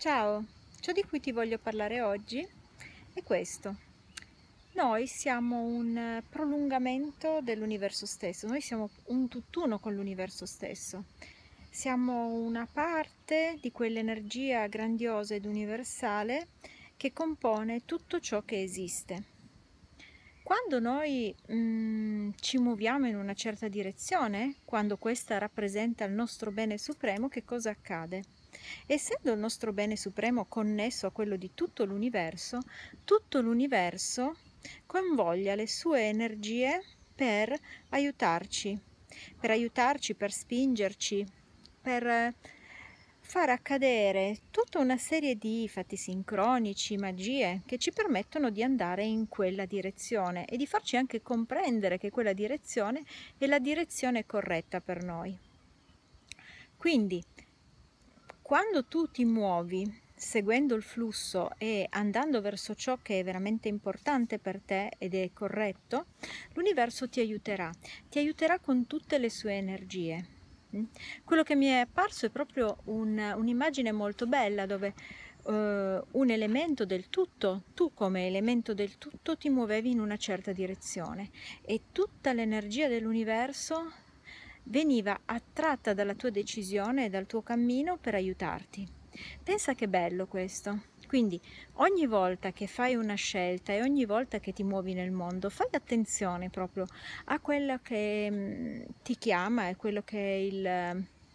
Ciao, ciò di cui ti voglio parlare oggi è questo. Noi siamo un prolungamento dell'universo stesso, noi siamo un tutt'uno con l'universo stesso. Siamo una parte di quell'energia grandiosa ed universale che compone tutto ciò che esiste. Quando noi ci muoviamo in una certa direzione, quando questa rappresenta il nostro bene supremo, che cosa accade? Essendo il nostro bene supremo connesso a quello di tutto l'universo convoglia le sue energie per aiutarci, per spingerci, per far accadere tutta una serie di fatti sincronici, magie che ci permettono di andare in quella direzione e di farci anche comprendere che quella direzione è la direzione corretta per noi. Quindi, quando tu ti muovi seguendo il flusso e andando verso ciò che è veramente importante per te ed è corretto, l'universo ti aiuterà con tutte le sue energie. Quello che mi è apparso è proprio un'immagine molto bella dove un elemento del tutto, tu come elemento del tutto ti muovevi in una certa direzione e tutta l'energia dell'universo veniva attratta dalla tua decisione e dal tuo cammino per aiutarti. Pensa che bello questo. Quindi ogni volta che fai una scelta e ogni volta che ti muovi nel mondo, fai attenzione proprio a quello che ti chiama e quello che è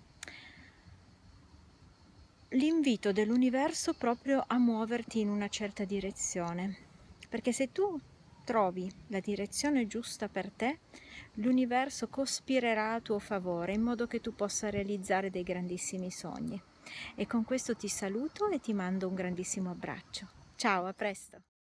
l'invito dell'universo proprio a muoverti in una certa direzione. Perché se tu trovi la direzione giusta per te, l'universo cospirerà a tuo favore in modo che tu possa realizzare dei grandissimi sogni. E con questo ti saluto e ti mando un grandissimo abbraccio. Ciao, a presto!